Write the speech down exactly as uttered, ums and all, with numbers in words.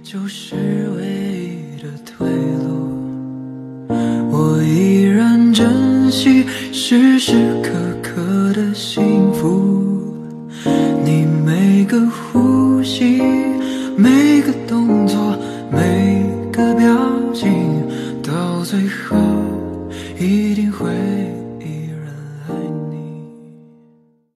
就是唯一的退路。我依然珍惜时时刻刻的幸福，你每个呼吸，每个动作，每个表情，到最后一定会